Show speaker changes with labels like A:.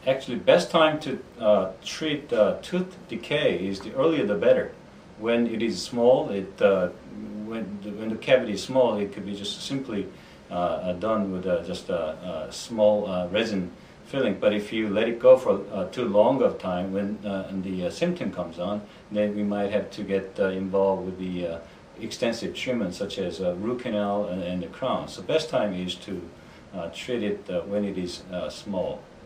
A: Actually, best time to treat tooth decay is the earlier the better. When it is small, when the cavity is small, it could be just simply done with just a small resin filling. But if you let it go for too long of time, when the symptom comes on, then we might have to get involved with the extensive treatment, such as root canal and the crown. So best time is to treat it when it is small.